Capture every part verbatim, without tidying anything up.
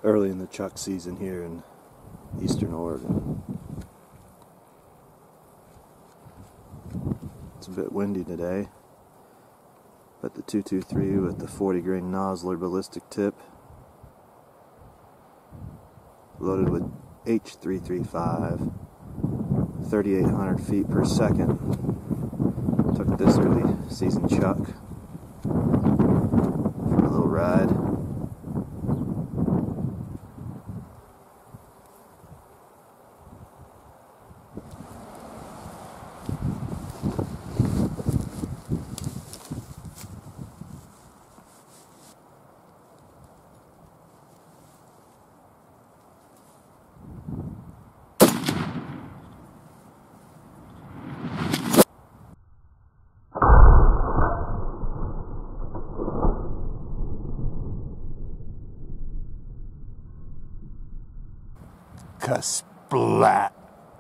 early in the chuck season here in eastern Oregon. It's a bit windy today, but the two two three with the forty grain Nosler ballistic tip, loaded with H three thirty-five, thirty-eight hundred feet per second, took this early season chuck for a little ride. Ka-splat!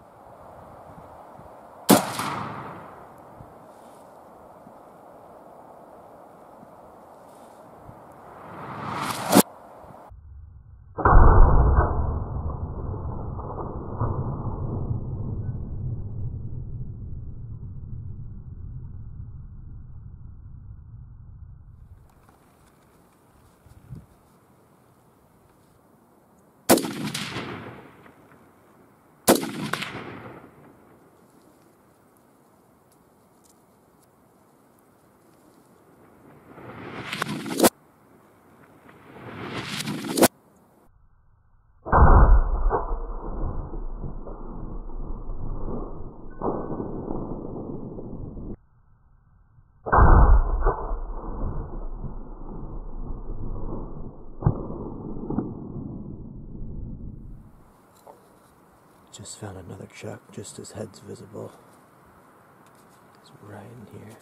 Just found another chuck, just his head's visible. It's right in here.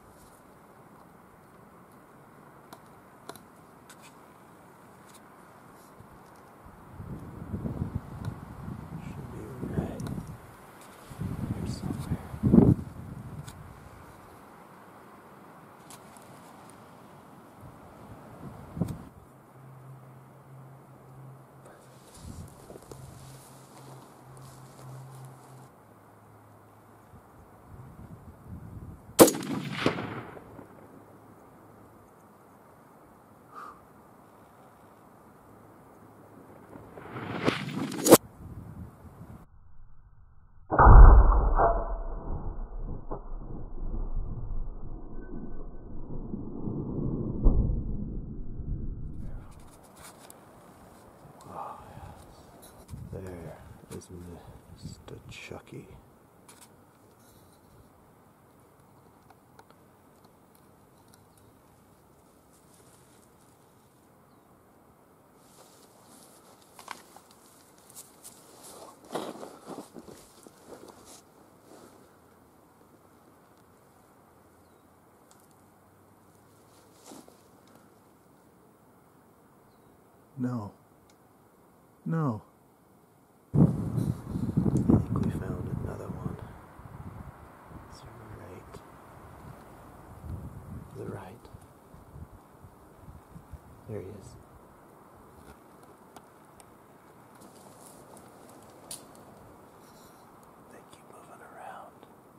Should be right here somewhere. There is Mister Chucky. No. No. I think we found another one. It's right to the right. There he is. They keep moving around.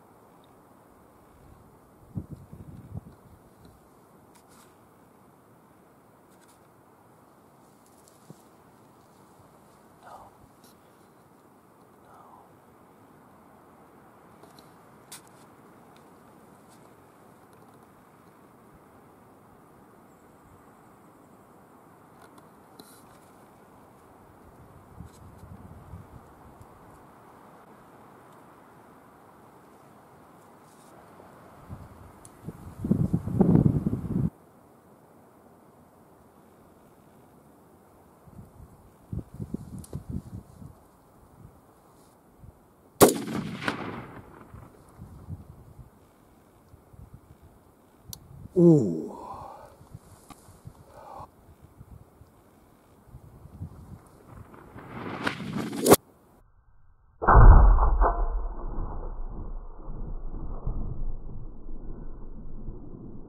Ooh.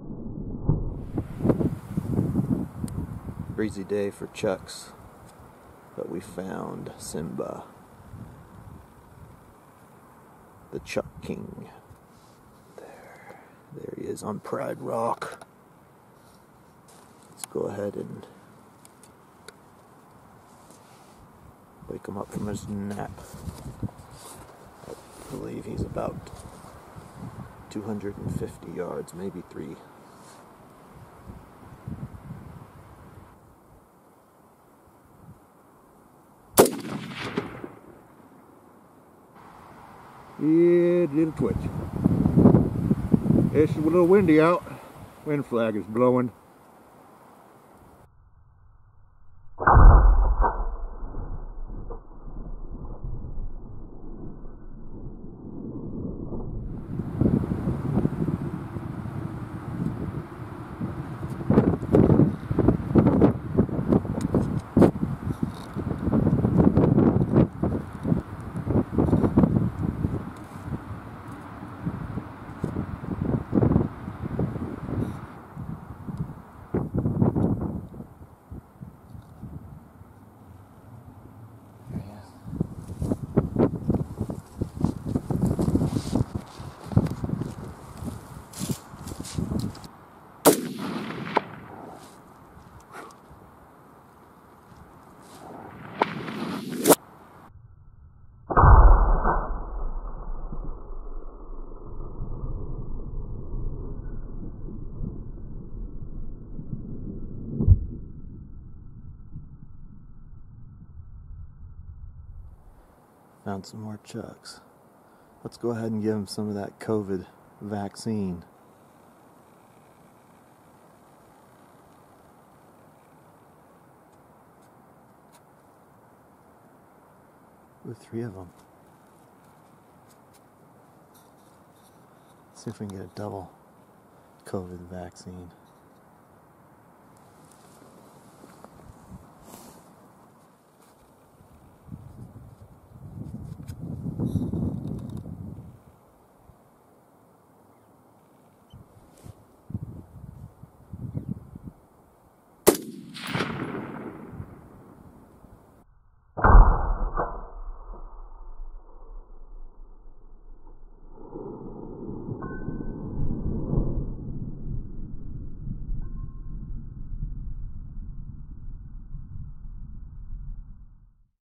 Breezy day for chucks. But we found Simba, the Chuck King. There, there he is on Pride Rock. Let's go ahead and wake him up from his nap. I believe he's about two hundred fifty yards, maybe three. Yeah, a little twitch. It's a little windy out. Wind flag is blowing. Found some more chucks. Let's go ahead and give him some of that COVID vaccine. With three of them. Let's see if we can get a double COVID vaccine.